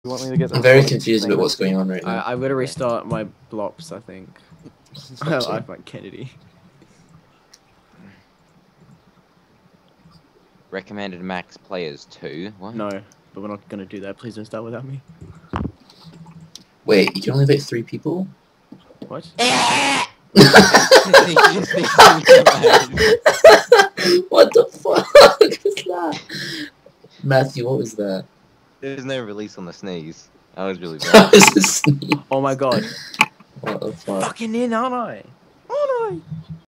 You want me to get? I'm very confused about what's going on right now. I'm gonna restart my blops, I think. I like Kennedy. Recommended max players 2. What? No, but we're not gonna do that. Please don't start without me. Wait, you can only invite 3 people? What? What the fuck was that? Matthew, what was that? There's no release on the sneeze. That was really That bad. was a sneeze. Oh my god. What the fuck? Fucking in, aren't I? Aren't I?